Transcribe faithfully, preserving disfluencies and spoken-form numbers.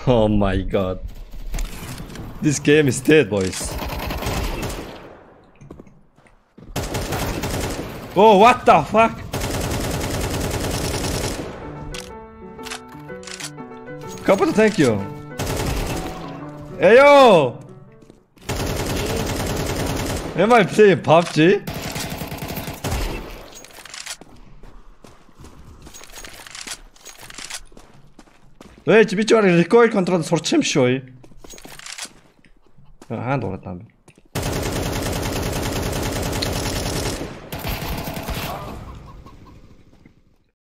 Oh my god. This game is dead, boys. Oh, what the fuck? Couple, thank you. Hey yo! Am I playing P U B G? Wait, би ч recoil control сурч юм шүү. Хаана дуурайд юм бэ?